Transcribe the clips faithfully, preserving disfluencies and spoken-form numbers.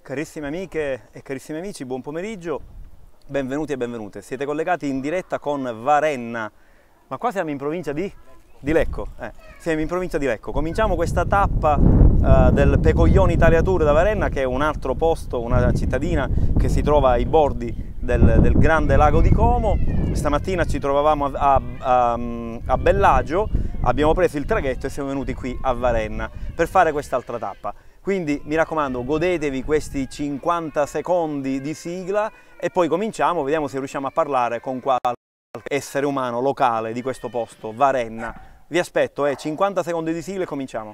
Carissime amiche e carissimi amici, buon pomeriggio, benvenuti e benvenute. Siete collegati in diretta con Varenna, ma qua siamo in provincia di, di Lecco. Eh, siamo in provincia di Lecco. Cominciamo questa tappa uh, del Pecoglioni Italia Tour da Varenna, che è un altro posto, una cittadina che si trova ai bordi del, del grande lago di Como. Stamattina ci trovavamo a, a, a Bellagio, abbiamo preso il traghetto e siamo venuti qui a Varenna per fare quest'altra tappa. Quindi mi raccomando, godetevi questi cinquanta secondi di sigla e poi cominciamo, vediamo se riusciamo a parlare con qualche essere umano locale di questo posto, Varenna. Vi aspetto, eh, cinquanta secondi di sigla e cominciamo.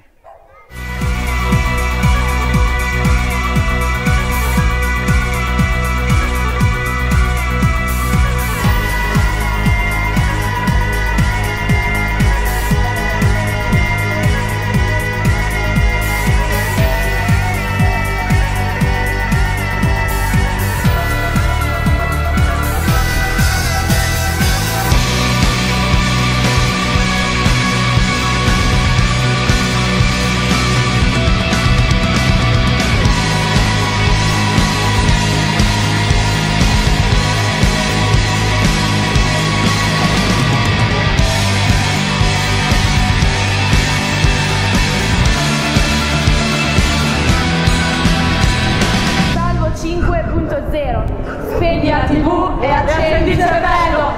Spegni la tivù e accendi il cervello!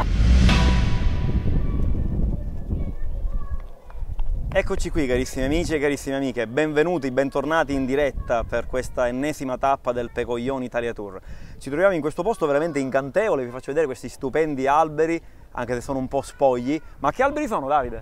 Eccoci qui carissimi amici e carissime amiche, benvenuti, bentornati in diretta per questa ennesima tappa del Pecoglioni Italia Tour. Ci troviamo in questo posto veramente incantevole, vi faccio vedere questi stupendi alberi, anche se sono un po' spogli. Ma che alberi sono, Davide?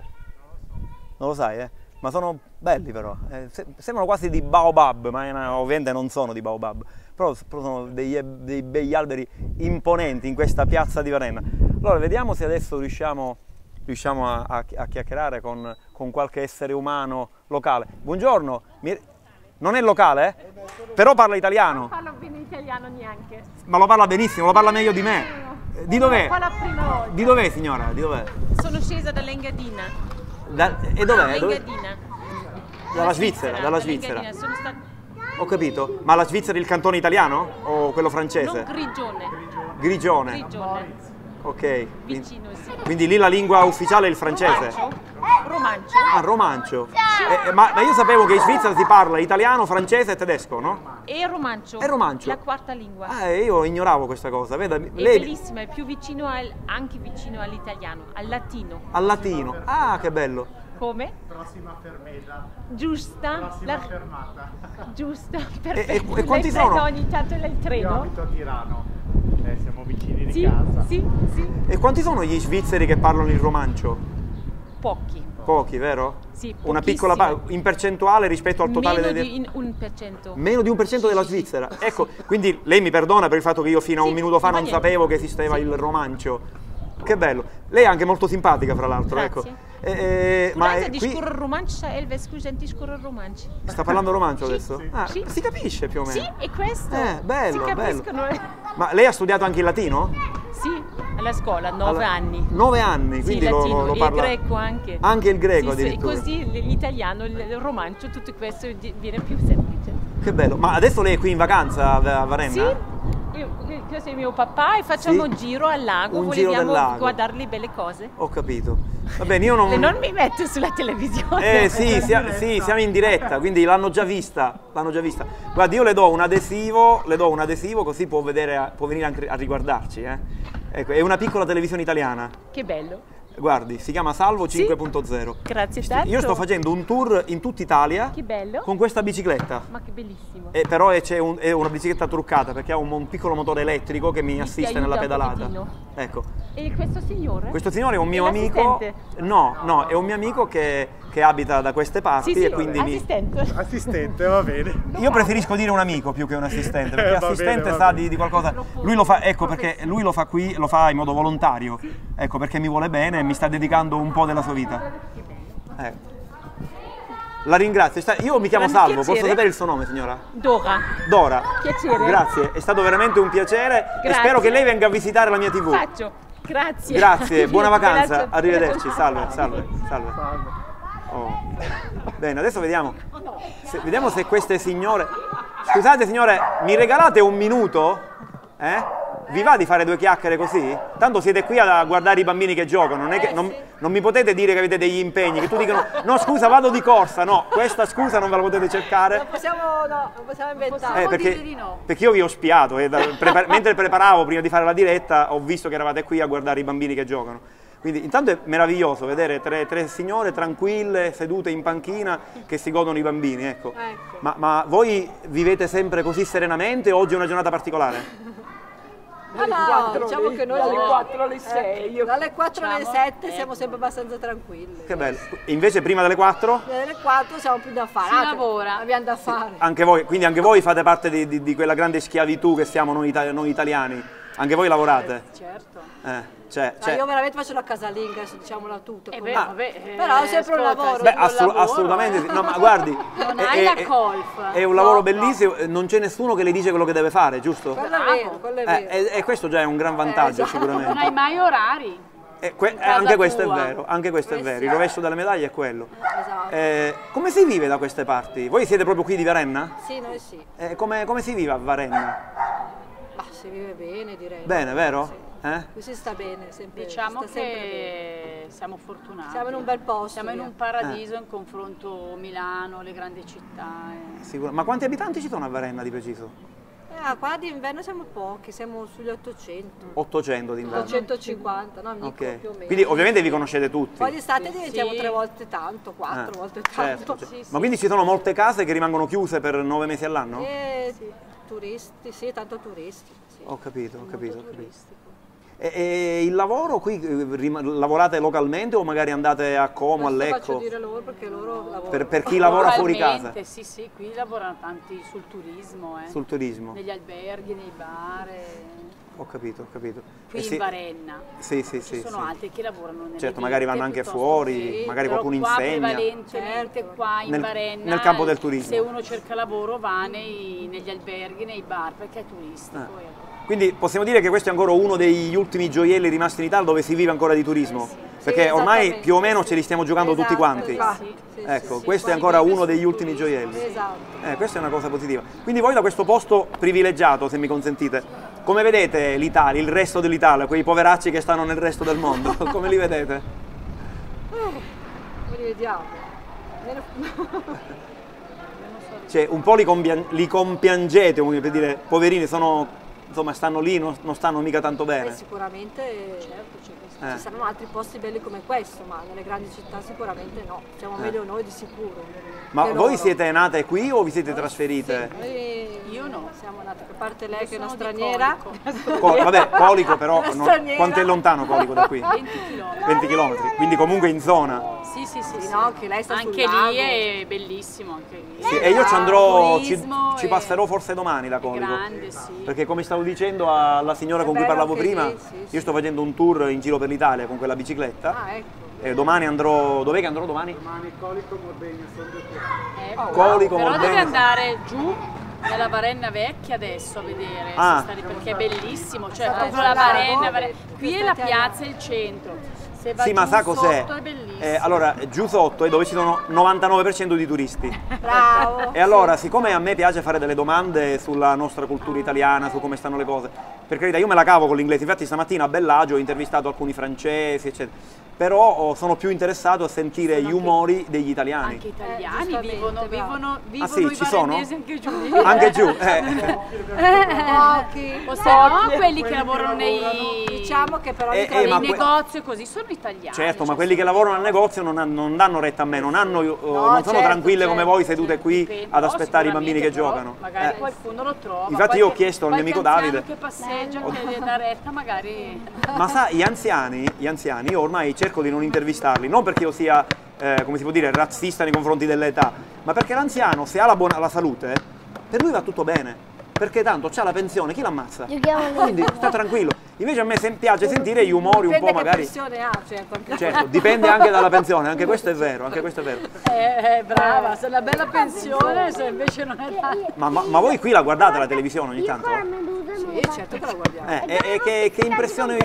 Non lo sai, eh? Ma sono belli però, eh, sembrano quasi di baobab, ma ovviamente non sono di baobab, però, però sono dei, dei begli alberi imponenti in questa piazza di Varenna. Allora vediamo se adesso riusciamo, riusciamo a, a, a chiacchierare con, con qualche essere umano locale. Buongiorno, mi, non è locale, eh? Però parla italiano. Non parlo bene italiano neanche. Ma lo parla benissimo, lo parla meglio di me. Di dov'è? Qua la prima volta. Di dov'è signora? Di dov'è? Sono scesa dall'Engadina. Da, e dov'è? Engadina. Dalla Svizzera, dalla Svizzera. Sono stata... Ho capito, ma la Svizzera è il cantone italiano o quello francese? Non Grigione. Grigione. Grigione. Ok. Vicino, sì. Quindi lì la lingua ufficiale è il francese? Romancio. Romancio. Ah, romancio. Eh, ma, ma io sapevo che in Svizzera si parla italiano, francese e tedesco, no? E romancio. È romancio? La quarta lingua. Ah, io ignoravo questa cosa, veda? È lei... bellissima, è più vicino al, anche vicino all'italiano, al latino. Al latino. Ah, che bello. Come? Prossima fermata. Giusta. Prossima La... fermata. Giusta, E, perfetto. e, e quanti Lei prende sono? ogni tanto il Io treno? abito a Tirano, eh, siamo vicini di Sì, casa. sì, sì. E quanti sono gli svizzeri che parlano il romancio? Pochi. Pochi, vero? Sì, Una piccola parte, in percentuale rispetto al totale Meno dei... di in un per cento. Meno di un per cento della Sì, sì, Svizzera. sì. Ecco, quindi lei mi perdona per il fatto che io fino a Sì, un minuto fa non non fa sapevo niente. che esisteva Sì. il romancio. Che bello. Lei è anche molto simpatica, fra l'altro, Grazie. ecco. E, e, ma Scusa, è di qui... scuro romancio, Elve, scusa, di scuro romancio. Sta parlando romancio Sì, adesso? sì. Ah, Sì. si capisce più o meno. Sì, è questo. Eh, bello, si bello. capiscono. Ma lei ha studiato anche il latino? Sì, alla scuola, nove Alla- anni. Nove anni, Sì, quindi lo, latino, lo, lo e parla... il greco anche. Anche il greco Sì, sì, addirittura. e così l'italiano, il il romancio, tutto questo di- viene più semplice. Che bello. Ma adesso lei è qui in vacanza a a Varenna? Sì, io, questo è mio papà e facciamo Sì. un giro al lago, Un giro vogliamo del lago. guardare le belle cose. Ho capito. Va bene, io non... E non mi metto sulla televisione. Eh sì, sia- sì, siamo in diretta, quindi l'hanno già vista, l'hanno già vista. Guardi, io le do un adesivo, le do un adesivo così può, vedere, può venire anche a riguardarci. Eh. Ecco, è una piccola televisione italiana. Che bello. Guardi, si chiama Salvo Sì. cinque punto zero. Grazie tanto. Io sto facendo un tour in tutta Italia Che bello. con questa bicicletta. Ma che bellissimo. E però è, c'è un- è una bicicletta truccata perché ha un, un piccolo motore elettrico che mi ti assiste aiuta nella un pedalata. pochettino. Ecco. E questo signore? Questo signore è un mio È amico. l'assistente? No, no, è un mio amico che, che abita da queste parti Sì, sì, e quindi mi... assistente. Assistente, va bene. Io preferisco dire un amico più che un assistente, perché Eh, va assistente bene, va sa bene. di, di qualcosa. Lui lo fa, ecco perché lui lo fa qui, lo fa in modo volontario. Ecco perché mi vuole bene e mi sta dedicando un po' della sua vita. Eh. La ringrazio. Sta- Io mi chiamo Grande Salvo, piacere. posso sapere il suo nome, signora? Dora. Dora. Piacere. Grazie, è stato veramente un piacere e Grazie. spero che lei venga a visitare la mia tivù. Faccio. Grazie. Grazie, buona vacanza, Grazie. arrivederci, salve, salve, salve. Oh. Bene, adesso vediamo se, vediamo se queste signore... Scusate signore, mi regalate un minuto? Eh? Vi va di fare due chiacchiere così? Tanto siete qui a guardare i bambini che giocano, non, è che, non, non mi potete dire che avete degli impegni, che tu dicono no scusa vado di corsa, no, questa scusa non ve la potete cercare. Non possiamo, no, non possiamo inventare. Eh, perché, perché io vi ho spiato, e da, prepar mentre preparavo prima di fare la diretta ho visto che eravate qui a guardare i bambini che giocano. Quindi intanto è meraviglioso vedere tre, tre signore tranquille, sedute in panchina, che si godono i bambini, ecco. Ecco. Ma, ma voi vivete sempre così serenamente o oggi è una giornata particolare? No, no, diciamo che noi dalle no. quattro alle sei. Eh, dalle quattro alle Diciamo, sette eh. siamo sempre abbastanza tranquilli. Che bello. E invece prima delle quattro? Dalle quattro siamo più da fare. Si Ah, lavora. Abbiamo da fare. Anche voi, quindi anche voi fate parte di, di, di quella grande schiavitù che siamo noi, ita noi italiani? Anche voi lavorate? Certo. Eh, cioè, Ma cioè, io veramente faccio la casalinga, adesso diciamola tutto. Eh come- beh, Ah, vabbè, eh, però è sempre un ascolta, lavoro. beh, un assu lavoro, assolutamente sì. No, ma guardi, Non è, hai è- la è- colpa. è un lavoro No, bellissimo, non c'è nessuno che le dice quello che deve fare, giusto? Quello è Bravo. vero, quello è Eh, vero. e, e questo già è un gran vantaggio esatto. sicuramente. Non hai mai orari. Eh, que- in eh, casa anche questo tua. è vero, anche questo è Eh vero, sì. il rovescio della medaglia è quello. Esatto. Eh, come si vive da queste parti? Voi siete proprio qui di Varenna? Sì, noi sì. Eh, come, come si vive a Varenna? Ma si vive bene, direi. Bene, vero? Sì. Eh? Qui si sta bene, sempre, Diciamo si sta sempre bene. che siamo fortunati. Siamo in un bel posto. Siamo in via. un paradiso in confronto Milano, le grandi città. eh. Sicuro. Ma quanti abitanti ci sono a Varenna di preciso? Ah, qua d'inverno siamo pochi, siamo sugli ottocento. ottocento d'inverno. ottocentocinquanta, no, mica Ok. più o meno. Quindi ovviamente vi conoscete tutti. Poi d'estate Sì, diventiamo sì. tre volte tanto, quattro Ah, volte certo, tanto. certo. Sì, sì. Ma quindi ci sono molte case che rimangono chiuse per nove mesi all'anno? E turisti, sì, tanto turisti. Sì. Ho capito, ho capito, ho Molto capito. turistico. E, e il lavoro qui eh, rima- lavorate localmente o magari andate a Como, a Questo Lecco? faccio dire loro perché loro lavorano. Per, per chi lavora fuori casa? Localmente, Sì, sì, qui lavorano tanti sul turismo, eh. Sul turismo? negli alberghi, nei bar, eh. Ho capito, ho capito. qui Eh in sì, Varenna. Sì, sì, Ci sì. sono sì. altri che lavorano nelle Certo, magari vanno ditte anche piuttosto fuori, che- magari però qualcuno qua insegna. prevalentemente Certo. qua in Nel- Varenna, nel campo del turismo. se uno cerca lavoro va nei- negli alberghi, nei bar, perché è turistico. Ah. ecco. Quindi possiamo dire che questo è ancora uno degli ultimi gioielli rimasti in Italia dove si vive ancora di turismo? Perché Sì, ormai esattamente. più o meno ce li stiamo giocando tutti Esatto, quanti. esatto. Sì, Sì, Ecco, sì, questo Qua è ancora si vive uno degli sul ultimi turismo, gioielli. sì. Esatto. Eh, questa è una cosa positiva. Quindi voi da questo posto privilegiato, se mi consentite, come vedete l'Italia, il resto dell'Italia, quei poveracci che stanno nel resto del mondo, come li vedete? Come li vediamo? Cioè, un po' li, compian- li compiangete, come per dire, poverini, sono, insomma, stanno lì, non, non stanno mica tanto Eh, bene. sicuramente Certo, c'è questo. Eh. ci saranno altri posti belli come questo, ma nelle grandi città sicuramente no. Siamo Eh. meglio noi di sicuro. Ma che voi loro. siete nate qui o vi siete trasferite? Noi Io no. Siamo nati, a parte lei Io che è una sono di straniera. Colico. Co- vabbè, Colico però, Una non- straniera. quanto è lontano Colico da qui? venti chilometri. venti chilometri, quindi comunque in zona. Sì, sì, sì, Sì, sì. no, che lei sta sul Anche lago. lì è bellissimo, anche lì. Sì, e io ci andrò, ci, turismo ci e- passerò forse domani da è Colico. grande, sì. Perché come stavo dicendo alla signora È con cui bello parlavo anche prima, lì, sì, sì. io sto facendo un tour in giro per l'Italia con quella bicicletta. Ah, ecco. E domani andrò, dov'è che andrò domani? Domani Colico Morbegna sono due piani. Eh, Colico, però Morbegna. devi andare giù nella Varenna vecchia adesso a vedere Ah. se sta lì, perché è bellissimo, cioè Stato proprio al la lago? Varenna, Varenna. Qui è la Siete al piazza e il centro. Se vai Sì, ma giù sa cos'è? sotto è bellissimo. Eh, allora, giù sotto è dove ci sono novantanove per cento di turisti. Bravo. E allora, siccome a me piace fare delle domande sulla nostra cultura italiana, su come stanno le cose, per carità, io me la cavo con l'inglese, infatti stamattina a Bellagio ho intervistato alcuni francesi, eccetera. Però oh, sono più interessato a sentire gli umori degli italiani. Anche Eh, italiani giustamente, vivono, bravo. vivono, vivono sì, i ci sono? varennesi anche giù. Anche giù, eh. Pochi. O se no, quelli che lavorano nei, Diciamo che però Eh, li eh, trovi ma nei que- negozi e così sono italiani. Certo, ma cioè, quelli che lavorano al negozio non, han- non danno retta a me, non, hanno, eh, non sono certo, tranquille come certo, voi sedute qui dipende. ad No, aspettare i bambini che sicuramente, giocano. però Magari Eh. qualcuno lo trova. Infatti io ho qualche- chiesto al mio amico qualche anziano Davide- che passeggia, che dà retta, magari... Ma sa, gli anziani, gli anziani, io ormai cerco di non intervistarli, non perché io sia, eh, come si può dire, razzista nei confronti dell'età, ma perché l'anziano, se ha la, buona, la salute, per lui va tutto bene. Perché tanto c'ha la pensione, chi l'ammazza? Quindi sta tranquillo. Invece a me sem- piace sentire gli umori un Dipende po' che magari. pensione ha, certo. anche- Certo, dipende anche dalla pensione, anche questo è vero, anche questo è vero. Eh, eh, brava, se è una bella pensione, se invece non è tanto. Ma, ma- ma voi qui la guardate la televisione ogni tanto? Sì, certo che la guardiamo. Eh, e e che, che impressione vi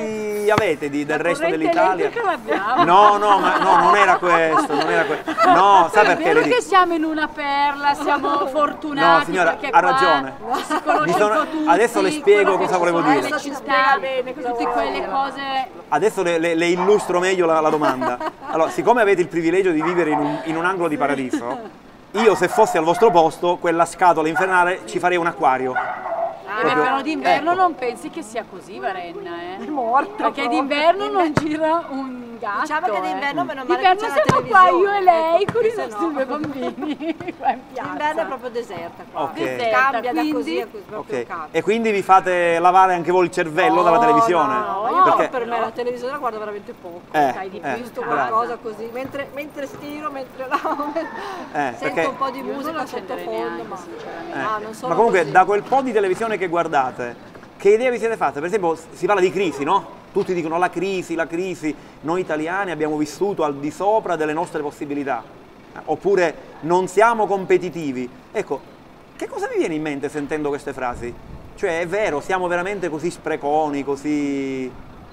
li avete di, del La resto corrente dell'Italia? elettrica l'abbiamo. No, no, ma no, non era questo, non era questo. No, sa È perché vero le dico? che siamo in una perla, siamo fortunati. No, signora, perché ha qua ragione. ci si conosce Mi sono- un po' tutti, adesso le spiego quello che cosa ci volevo sono dire. nelle Adesso ci città, spiega bene cosa tutte vuole quelle dire. cose. Adesso le, le- le illustro meglio la, la domanda. Allora, siccome avete il privilegio di vivere in un, in un angolo di paradiso, io se fossi al vostro posto, quella scatola infernale ci farei un acquario. Eh, Proprio- però d'inverno ecco. non pensi che sia così, Varenna, eh? È morto. Perché proprio. d'inverno non gira un gatto. Diciamo che eh. d'inverno meno male che D'inverno c'è la siamo qua io e lei televisione, con i ecco, nostri se no. due bambini qua in piazza. L'inverno è proprio deserta qua. Ok. Deserta, Cambia da quindi- così a così, proprio Ok. cambia. E quindi vi fate lavare anche voi il cervello dalla No, televisione? No, no, io Perché- per me la televisione la guardo veramente poco. Eh, Sai, di eh, più, visto bravo. qualcosa così. Mentre, mentre stiro, mentre lavo, Eh, sento perché- un po' di Io non musica lo accenderei sottofondo. neanche, Ma, sinceramente. Eh, ah, non sono ma comunque così. da quel po' di televisione che guardate, che idea vi siete fatte? Per esempio si parla di crisi, no? Tutti dicono la crisi, la crisi, noi italiani abbiamo vissuto al di sopra delle nostre possibilità, eh, oppure non siamo competitivi. Ecco, che cosa vi viene in mente sentendo queste frasi? Cioè è vero, siamo veramente così spreconi, così...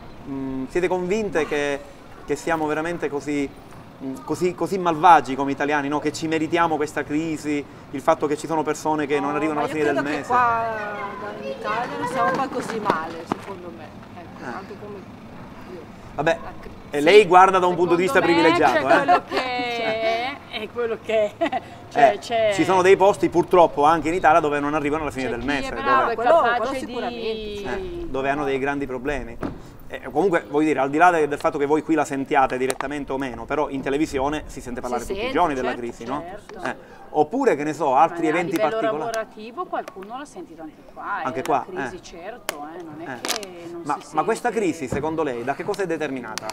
mh, siete convinte che, che siamo veramente così... Così, così malvagi come italiani, no? Che ci meritiamo questa crisi, il fatto che ci sono persone che non No, arrivano ma alla fine io del credo mese. che qua da- in Italia non siamo poi così male, secondo me. Ecco, Ah. anche come io. Vabbè, La cri- e lei guarda da un punto di Secondo vista me privilegiato, c'è quello eh? che è e quello che è. Cioè, Eh, c'è, ci sono dei posti purtroppo anche in Italia dove non arrivano alla fine c'è del chi mese, è dove, bravo e quello- capace quello di... sicuramente, eh, dove hanno dei grandi problemi. Eh, comunque, voglio dire, al di là de- del fatto che voi qui la sentiate direttamente o meno, però in televisione si sente parlare Si tutti i sente, giorni della certo, crisi, no? certo. Eh, oppure, che ne so, altri Ma eventi a livello particolari. lavorativo qualcuno l'ha sentito anche qua, Anche eh, qua, la crisi eh. certo, eh, non è Eh. che non Ma, si ma questa sente. crisi, secondo lei, da che cosa è determinata?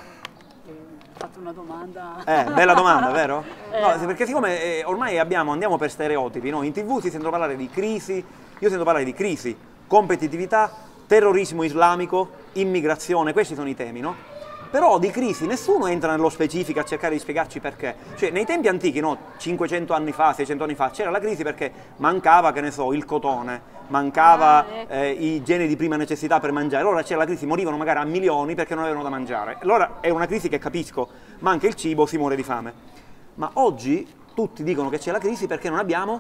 Ho fatto una domanda... Eh, bella domanda, vero? Eh. No, sì, perché siccome eh, ormai abbiamo, andiamo per stereotipi, no? In tv si sento parlare di crisi, io sento parlare di crisi, competitività, terrorismo islamico, immigrazione, questi sono i temi, no? Però di crisi nessuno entra nello specifico a cercare di spiegarci perché. Cioè, nei tempi antichi, no, cinquecento anni fa, seicento anni fa, c'era la crisi perché mancava, che ne so, il cotone, mancava Ah, ecco. eh, i generi di prima necessità per mangiare. Allora c'era la crisi, morivano magari a milioni perché non avevano da mangiare. Allora è una crisi che capisco, manca il cibo, si muore di fame. Ma oggi tutti dicono che c'è la crisi perché non abbiamo,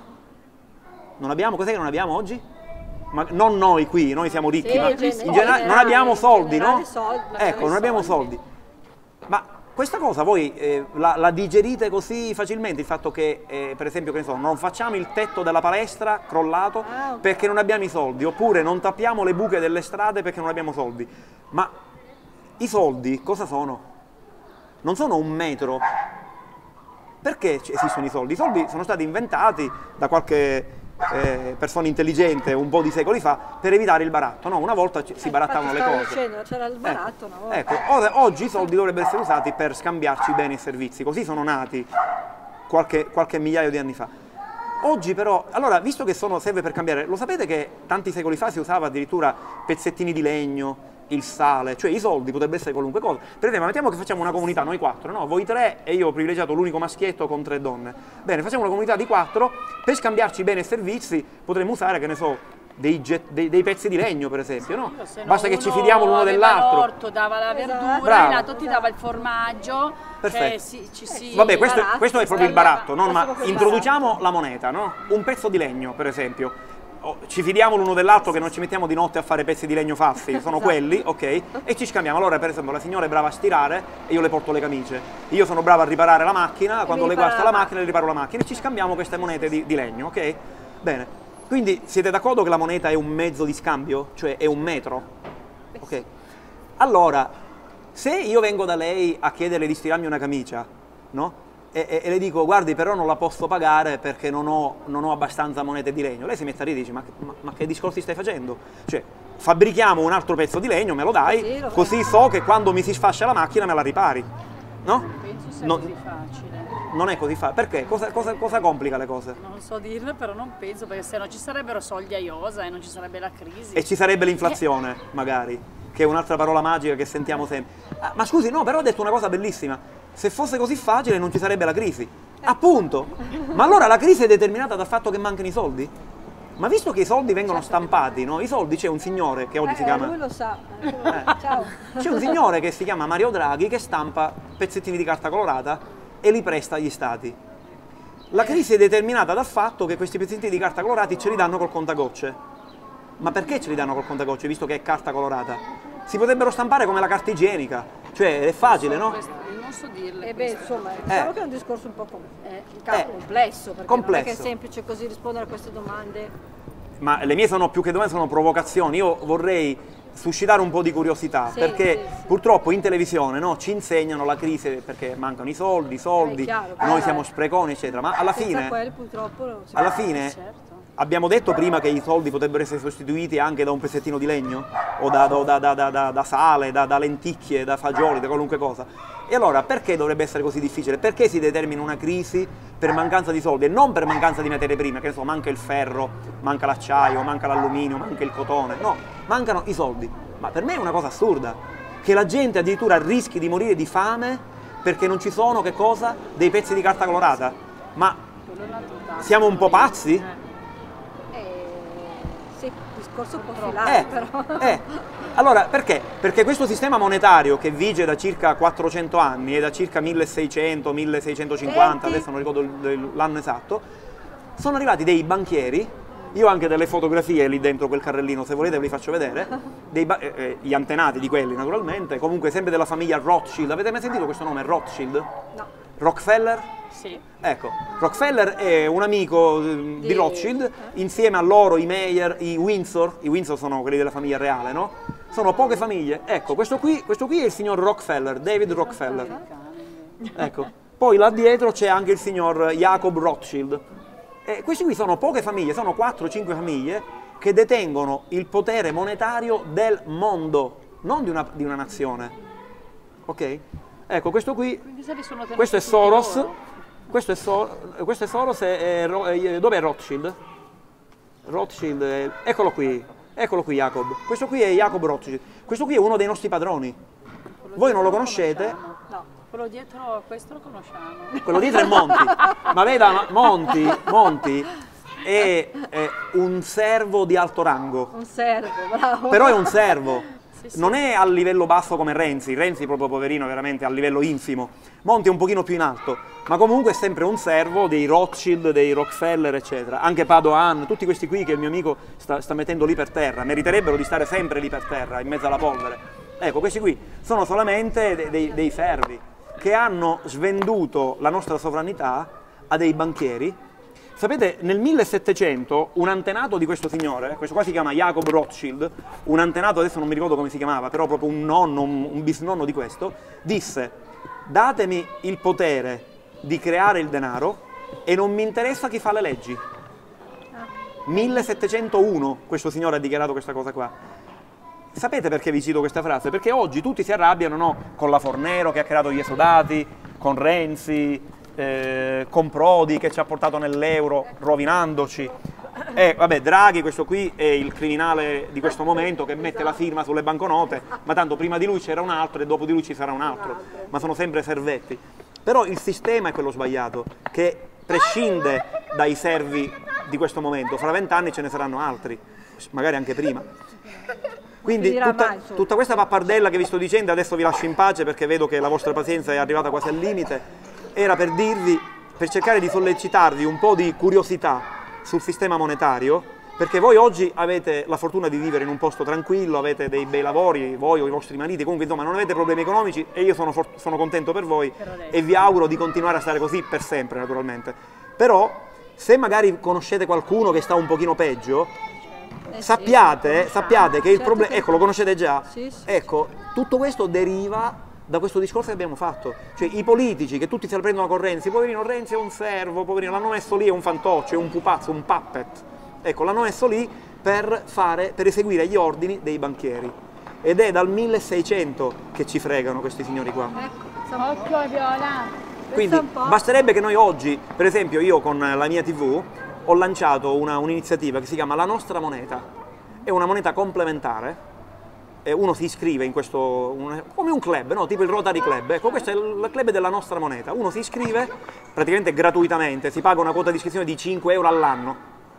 non abbiamo, cos'è che non abbiamo oggi? Ma non noi qui, noi siamo ricchi, Sì, ma in gen- in in generale non abbiamo generale, soldi, in no? generale soldi, non Ecco, non abbiamo abbiamo soldi. Ma questa cosa voi eh, la, la digerite così facilmente, il fatto che, eh, per esempio, che ne so, non facciamo il tetto della palestra crollato Ah, ok. perché non abbiamo i soldi, oppure non tappiamo le buche delle strade perché non abbiamo soldi. Ma i soldi cosa sono? Non sono un metro. Perché ci- esistono i soldi? I soldi sono stati inventati da qualche eh, persona intelligente un po' di secoli fa per evitare il baratto, no? Una volta ci- si barattavano le Stavo cose. dicendo, c'era il baratto una volta. Ecco, ora- oggi i soldi dovrebbero essere usati per scambiarci beni e servizi, così sono nati qualche, qualche migliaio di anni fa. Oggi però, allora, visto che sono, serve per cambiare, lo sapete che tanti secoli fa si usava addirittura pezzettini di legno, il sale, cioè i soldi potrebbe essere qualunque cosa. Per esempio, mettiamo che facciamo una comunità, noi quattro, no? Voi tre e io ho privilegiato l'unico maschietto con tre donne. Bene, facciamo una comunità di quattro, per scambiarci beni e servizi potremmo usare, che ne so, dei, get- dei- dei pezzi di legno, per esempio, no? Se no Basta che ci uno fidiamo l'uno aveva dell'altro. l'orto, dava la verdura, Bravo. e l'altro ti dava il formaggio. Perfetto. Cioè, si, ci si... Vabbè, questo, baratto, questo è proprio il sbagliava. baratto, no? Ma Questo è introduciamo la moneta, no? Un pezzo di legno, per esempio. Oh, ci fidiamo l'uno dell'altro che non ci mettiamo di notte a fare pezzi di legno fassi, sono quelli, ok? E ci scambiamo. Allora, per esempio, la signora è brava a stirare e io le porto le camicie. Io sono bravo a riparare la macchina, quando mi le ripara guasta la la macchina le riparo la macchina e ci scambiamo queste monete di, di legno, ok? Bene. Quindi siete d'accordo che la moneta è un mezzo di scambio? Cioè è un metro? Ok? Allora, se io vengo da lei a chiederle di stirarmi una camicia, no? E, e- e le dico, guardi, però non la posso pagare perché non ho, non ho abbastanza monete di legno. Lei si mette a ridere e dice, ma, ma- ma che discorsi stai facendo? Cioè, fabbrichiamo un altro pezzo di legno, me lo dai, Sì, lo così so che quando mi si sfascia la macchina me la ripari. No? Penso sia Non- così facile. Non è così facile. Perché? Cosa, cosa- cosa complica le cose? Non so dirlo, però non penso, perché se no ci sarebbero soldi a iosa e non ci sarebbe la crisi. E ci sarebbe l'inflazione, magari, che è un'altra parola magica che sentiamo sempre. Ah, ma scusi, no, però ha detto una cosa bellissima. Se fosse così facile non ci sarebbe la crisi. Appunto. Ma allora la crisi è determinata dal fatto che mancano i soldi? ma visto che i soldi vengono stampati, no? I soldi, c'è un signore che oggi Eh, si chiama... lui lo sa. Eh. Ciao. C'è un signore che si chiama Mario Draghi che stampa pezzettini di carta colorata e li presta agli stati. La crisi è determinata dal fatto che questi pezzettini di carta colorati ce li danno col contagocce. Ma perché ce li danno col contagocce, visto che è carta colorata? Si potrebbero stampare come la carta igienica, cioè è facile, no? Non so dirle. E beh, queste. insomma, diciamo Eh. che è un discorso un po' com- eh, Eh. complesso, perché Complesso. non è che è semplice così rispondere a queste domande. Ma le mie sono più che domande, sono provocazioni. Io vorrei suscitare un po' di curiosità, Sì, perché sì, sì. purtroppo in televisione, no, ci insegnano la crisi perché mancano i soldi, i soldi, È chiaro, noi però siamo è- spreconi, eccetera. Ma alla Senza fine, quelli purtroppo non si alla può. fine certo. abbiamo detto prima che i soldi potrebbero essere sostituiti anche da un pezzettino di legno, o da, da- da- da- da- da sale, da, da lenticchie, da fagioli, da qualunque cosa. E allora perché dovrebbe essere così difficile? Perché si determina una crisi per mancanza di soldi e non per mancanza di materie prime, che ne so, manca il ferro, manca l'acciaio, manca l'alluminio, manca il cotone, no, mancano i soldi. Ma per me è una cosa assurda, che la gente addirittura rischi di morire di fame perché non ci sono, che cosa? Dei pezzi di carta colorata. Ma Quello è un altro tasto. siamo un po' pazzi? Eh, sì, discorso un po' Eh, filare, però. eh. Allora, perché? Perché questo sistema monetario che vige da circa quattrocento anni e da circa milleseicento milleseicentocinquanta, Senti. adesso non ricordo il- l'anno esatto, sono arrivati dei banchieri, io ho anche delle fotografie lì dentro quel carrellino, se volete ve li faccio vedere, dei ba- eh, eh, gli antenati di quelli naturalmente, comunque sempre della famiglia Rothschild. Avete mai sentito questo nome, Rothschild? No. Rockefeller? Sì. Ecco, Rockefeller è un amico eh, di Di- Rothschild, insieme a loro i Meyer, i Windsor, i Windsor sono quelli della famiglia reale, no? Sono poche famiglie. Ecco, questo qui, questo qui è il signor Rockefeller, David Rockefeller. Ecco, poi là dietro c'è anche il signor Jacob Rothschild. E questi qui sono poche famiglie, sono quattro cinque famiglie che detengono il potere monetario del mondo, non di una, di una nazione. Ok? Ecco, questo qui, Quindi se li sono tenuti questo è tutti Soros, loro? questo è, So- questo è Soros e, e Ro- e- dov'è Rothschild? Rothschild, è- eccolo qui, eccolo qui Jacob, questo qui è Jacob Rothschild, questo qui è uno dei nostri padroni. Quello Voi non lo dietro conoscete? conosciamo. No, quello dietro questo lo conosciamo. Quello dietro è Monti, ma veda, ma- Monti, Monti è, è un servo di alto rango, Un servo, bravo. però è un servo. Sì, sì. Non è a livello basso come Renzi, Renzi proprio poverino, veramente a livello infimo. Monti è un pochino più in alto, ma comunque è sempre un servo dei Rothschild, dei Rockefeller, eccetera. Anche Padoan, tutti questi qui che il mio amico sta, sta mettendo lì per terra, meriterebbero di stare sempre lì per terra, in mezzo alla polvere. Ecco, questi qui sono solamente de- dei, dei servi che hanno svenduto la nostra sovranità a dei banchieri. Sapete, nel millesettecento un antenato di questo signore, questo qua si chiama Jacob Rothschild, un antenato, adesso non mi ricordo come si chiamava, però proprio un nonno, un, un bisnonno di questo, disse: datemi il potere di creare il denaro e non mi interessa chi fa le leggi. millesettecentouno questo signore ha dichiarato questa cosa qua. Sapete perché vi cito questa frase? Perché oggi tutti si arrabbiano, no? Con la Fornero che ha creato gli esodati, con Renzi, eh, con Prodi che ci ha portato nell'euro rovinandoci. E vabbè, Draghi, questo qui è il criminale di questo momento che mette la firma sulle banconote, ma tanto prima di lui c'era un altro e dopo di lui ci sarà un altro, ma sono sempre servetti. Però il sistema è quello sbagliato, che prescinde dai servi di questo momento. Fra vent'anni ce ne saranno altri, magari anche prima. Quindi Finirà tutta, mai, insomma. tutta questa pappardella che vi sto dicendo, adesso vi lascio in pace perché vedo che la vostra pazienza è arrivata quasi al limite, era per dirvi, per cercare di sollecitarvi un po' di curiosità sul sistema monetario, perché voi oggi avete la fortuna di vivere in un posto tranquillo, avete dei bei lavori, voi o i vostri mariti, comunque insomma non avete problemi economici e io sono, for- sono contento per voi e vi auguro di continuare a stare così per sempre naturalmente. Però se magari conoscete qualcuno che sta un pochino peggio, Eh sì, sappiate, lo sappiate che il Certo problema, che- ecco, lo conoscete già, Sì, sì. ecco, tutto questo deriva da questo discorso che abbiamo fatto, cioè i politici che tutti se la prendono con Renzi, poverino Renzi è un servo, poverino, l'hanno messo lì, è un fantoccio, è un pupazzo, un puppet, ecco, l'hanno messo lì per fare, per eseguire gli ordini dei banchieri, ed è dal milleseicento che ci fregano questi signori qua. Ecco, Occhio Viola. Quindi un po'. basterebbe che noi oggi, per esempio io con la mia tivù, ho lanciato una, un'iniziativa che si chiama La Nostra Moneta. È una moneta complementare, e uno si iscrive in questo, un- come un club, no? Tipo il Rotary Club. Ecco, questo è il club della nostra moneta. Uno si iscrive praticamente gratuitamente, si paga una quota di iscrizione di cinque euro all'anno.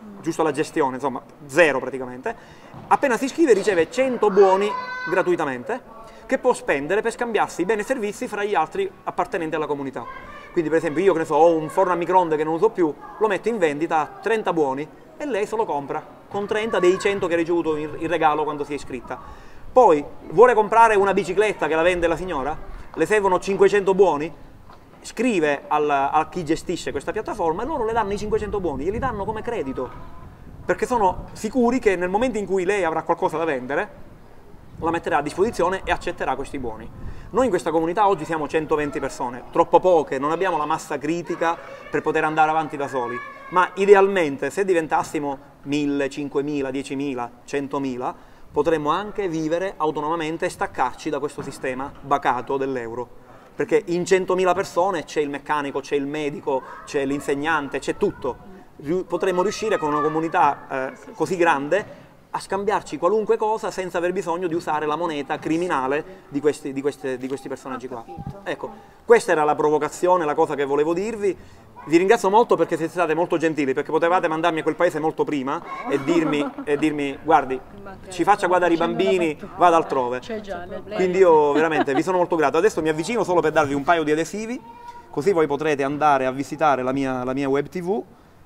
giusto la gestione, insomma, zero praticamente. Appena si iscrive riceve cento buoni gratuitamente che può spendere per scambiarsi i beni e servizi fra gli altri appartenenti alla comunità. Quindi per esempio io che ne so, ho un forno a microonde che non uso più, lo metto in vendita a trenta buoni e lei se lo compra con trenta dei cento che ha ricevuto in regalo quando si è iscritta. Poi vuole comprare una bicicletta che la vende la signora, le servono cinquecento buoni, scrive al, a chi gestisce questa piattaforma e loro le danno i cinquecento buoni, glieli danno come credito, perché sono sicuri che nel momento in cui lei avrà qualcosa da vendere, la metterà a disposizione e accetterà questi buoni. Noi in questa comunità oggi siamo centoventi persone, troppo poche, non abbiamo la massa critica per poter andare avanti da soli, ma idealmente se diventassimo mille, cinquemila, diecimila, centomila, potremmo anche vivere autonomamente e staccarci da questo sistema bacato dell'euro. Perché in centomila persone c'è il meccanico, c'è il medico, c'è l'insegnante, c'è tutto. Potremmo riuscire con una comunità eh, così grande a scambiarci qualunque cosa senza aver bisogno di usare la moneta criminale di questi, di queste, di questi personaggi qua. Ecco, questa era la provocazione, la cosa che volevo dirvi. Vi ringrazio molto perché siete state molto gentili, perché potevate mandarmi a quel paese molto prima e dirmi, e dirmi guardi, ci faccia guardare i bambini, vada altrove. Quindi io veramente vi sono molto grato. Adesso mi avvicino solo per darvi un paio di adesivi, così voi potrete andare a visitare la mia, la mia web tivù.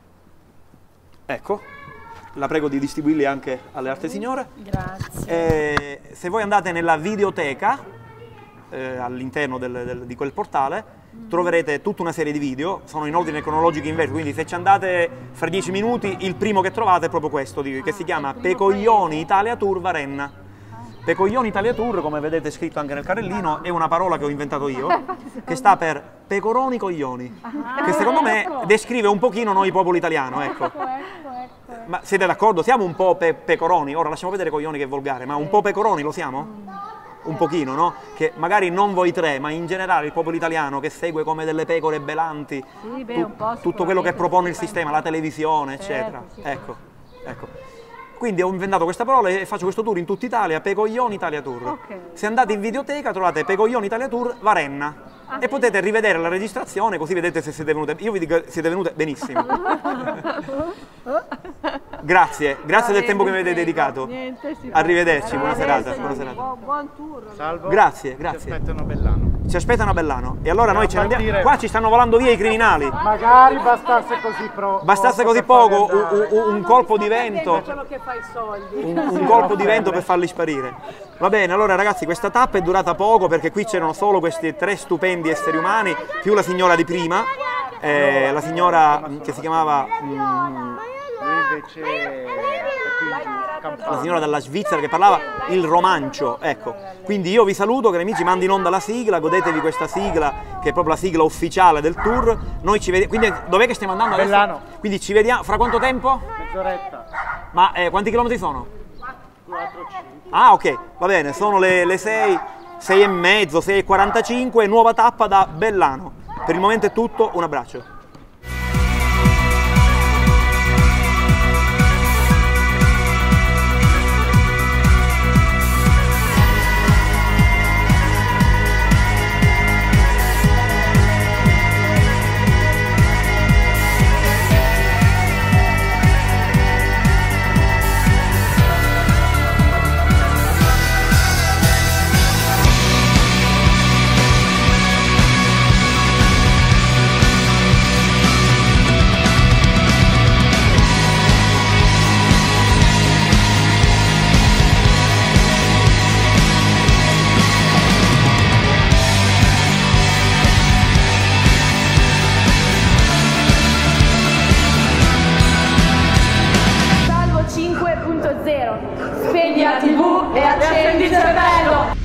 Ecco. La prego di distribuirli anche alle altre signore. Grazie. E se voi andate nella videoteca, eh, all'interno del, del, di quel portale, mm. troverete tutta una serie di video, sono in ordine cronologico inverso, quindi se ci andate fra dieci minuti, il primo che trovate è proprio questo, di, che si chiama Pecoglioni Italia Tour Varenna. Pecoglioni Italia Tour, come vedete scritto anche nel carrellino, è una parola che ho inventato io, che sta per pecoroni coglioni, che secondo me descrive un pochino noi popolo italiano, ecco. Ma siete d'accordo? Siamo un po' pe pecoroni, ora lasciamo vedere coglioni che è volgare, ma un po' pecoroni lo siamo? Un pochino, no? Che magari non voi tre, ma in generale il popolo italiano che segue come delle pecore belanti Sì, beh, tu un po' tutto quello che propone il sicuramente. sistema, la televisione, eccetera. Certo, sì, Ecco, ecco. Quindi ho inventato questa parola e faccio questo tour in tutta Italia, Pecoglioni Italia Tour. Ok. Se andate in videoteca trovate Pecoglioni Italia Tour Varenna e potete rivedere la registrazione così vedete se siete venute. Io vi dico siete venute benissimo. Grazie, grazie del tempo che mi avete dedicato. Niente, sì. Arrivederci, buona Arrivederci. serata. Buona serata. Buon, buon tour. Salvo. Grazie, Ci grazie. aspettano a Bellano. Ci aspettano a Bellano. E allora noi ce ne andiamo. partire. Qua ci stanno volando via i criminali. Magari bastasse così pro. Bastasse così poco, un, un- un colpo di vento. Quello che fa i soldi. Un, un colpo di vento per farli sparire. Va bene, allora ragazzi, questa tappa è durata poco perché qui c'erano solo questi tre stupendi esseri umani, più la signora di prima, eh, la signora mh, che si chiamava mh, Lui invece è qui in giù, la Campania. signora dalla Svizzera che parlava il romancio, ecco. Quindi io vi saluto, cari amici, mando in onda la sigla, godetevi questa sigla che è proprio la sigla ufficiale del tour. Noi ci vediamo, quindi dov'è che stiamo andando adesso? Bellano. Quindi ci vediamo, fra quanto tempo? Mezz'oretta. Ma eh, quanti chilometri sono? quattro cinque. Ah, ok, va bene, sono le, le sei, sei e mezzo, sei e quarantacinque, nuova tappa da Bellano. Per il momento è tutto, un abbraccio. Salvo cinque punto zero. Spegni la tivù e accendi il cervello.